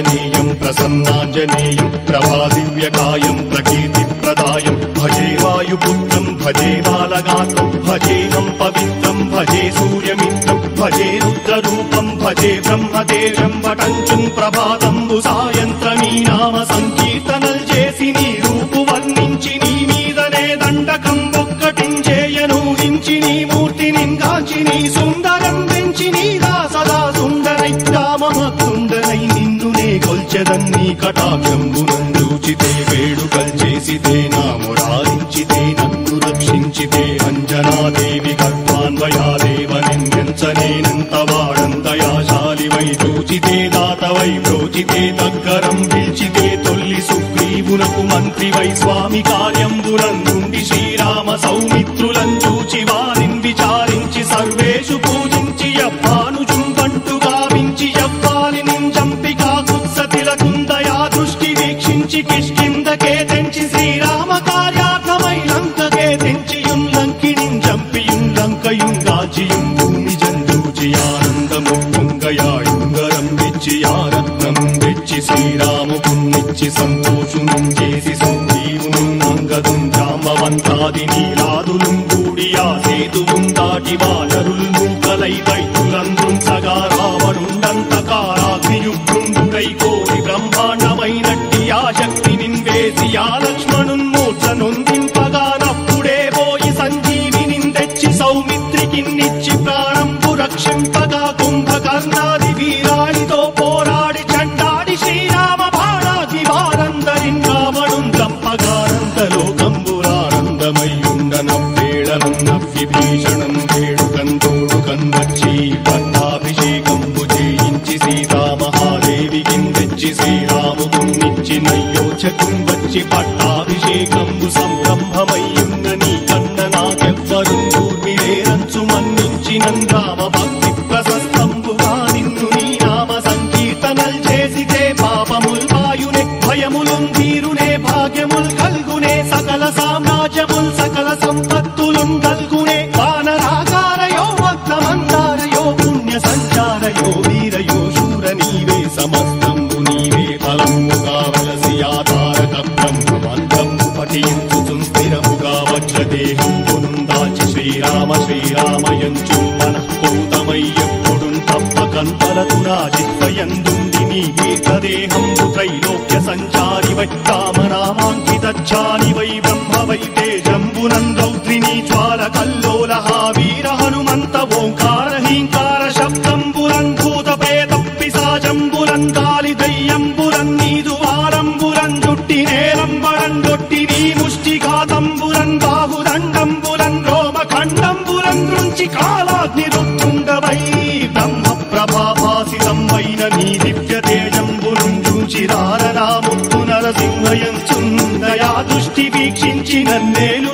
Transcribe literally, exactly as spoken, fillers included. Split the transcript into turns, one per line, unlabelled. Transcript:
ఆంజనేయం ప్రసన్నాంజనేయం ప్రభాదివ్యకాయం ప్రకీర్తిప్రదాయం భజే వాయుపుత్రం భజే బాలగాత్రం భజేహం పవిత్రం భజే సూర్యమిత్రం భజే రుద్రరూపం భజే బ్రహ్మదేవం వటంచుం ప్రభాతంబు సాయంత్రమీ నామ సంకీర్తనల్ చేసి నీ రూపు వర్ణించి నీ మీదనే దండకం ఒక్కటించేయను హించి నీ మూర్తిని గాంచి నీ సుందరం పెంచి నీ దాసదా సుందరై రామభక్తుండనై నిన్నునే కొల్చెదన్నీ కటాక్షంబునందూచితే వేడుకల్ చేసితే నా మురారించితే నన్ను రక్షించితే అంజనాదేవి గర్భాన్వయాదేవనించనేనంత వాడంతయాశాలివై చూచితే దాతవై ప్రోచితే దగ్గరం పిలిచితే తొల్లి సుగ్రీవునకు మంత్రివై స్వామి కార్యంబునందుండి శ్రీరామ సౌమిత్రులను చూచి వారిని విచారించి సర్వేషు పూజించి యవ్వాను చుంబంటు గావించి యవ్వాలిని చంపి కాకుత్సతిలకుందయా దృష్టి వీక్షించి కిష్కిందకే తెంచి శ్రీరామ కార్యార్థమై లంకకే తెంచియుం లంకిణిం చంపియుం లంకయుం గాచియుం భూమి జందూచి ఆనందము పొంగయాయుంగరం వెచ్చి ఆరత్నం వెచ్చి శ్రీరాముకున్నిచ్చి సంతోషునం చేసి సంజీవును అంగదుం జాంబవంతాది నీలాదులుం కూడి ఆ సేతువుం దాటి వానరుల్ మూకలై దైతులందుం సగా రావణుండంతకారాగ్నియుగ్రుండుడై కోరి బ్రహ్మాండమైనట్టి ఆ శక్తి నిన్వేసి ఆ లక్ష్మణున్ మూర్ఛ నొందింపగా నప్పుడే పోయి సంజీవిని తెచ్చి సౌమిత్రికిన్నిచ్చి ప్రాణంపు రక్షింపగా కుంభకర్ణాది వీరాడితో పోరాడి చండాడి శ్రీరామ బాణాగ్ని వారందరిన్ రావణుం చంపగానంతలోకంబురానందమయ్యుండనవ్వేళనం నవ్విభీషణం వేడుకంతోడుకన్ వచ్చి పట్టాభిషేకంబు చేయించి సీతామహాదేవికిన్ తెచ్చి శ్రీరాముకున్నిచ్చి నయ్యోచకుం వచ్చి పట్టాభిషేకంబు సంరంభమయ్యున్న నీ కన్న నాకెవ్వరు దూర్మిరేరంచు మన్నించినన్ రామ భక్తి ప్రశస్తంబుగా నిన్ను నీ నామ సంకీర్తనల్ చేసితే పాపముల్ వాయునే భయములుం తీరునే భాగ్యముల్ కల్గునే సకల సామ్రాజ్యముల్ సకల సంపత్తులుం కల్గునే వానరాకారయో వక్రమందారయో పుణ్య సంచారయో వీరయో శూర నీవే సమస్తంబు నీవే ఫలముగా వలసి ఆధారక బ్రహ్మమంత్రంబు పఠించుచుం స్థిరముగా వజ్రదేహం పునుందాచి శ్రీరామ శ్రీరామయంచు మనఃపూతమయ్యప్పుడుం తప్పకంతలతు నా జిహ్వయందుండి నీ దీర్ఘదేహంబు త్రైలోక్య సంచారివై రామనామాంకితచ్చానివై బ్రహ్మవై తేజంబునందౌద్రిని జ్వాల కల్లోలహ వీర హనుమంత ఓంకార హీంకార శబ్దంబురం భూత ప్రేత పిశాచంబురం కాలి దయ్యంబురం నీదు వారంబురం జుట్టి నేలంబరం జొట్టి నీ ముష్టిఘాతంబురం బాహుదండంబురం రోమఖండంబురం దృంచి కాలాగ్ని రుత్తుండవై బ్రహ్మ ప్రభాభాసితంవైన నీ దివ్య తేజంబురం చూచి రారరాముత్తు నరసింహయంచుందయా దృష్టి వీక్షించి నన్నేలు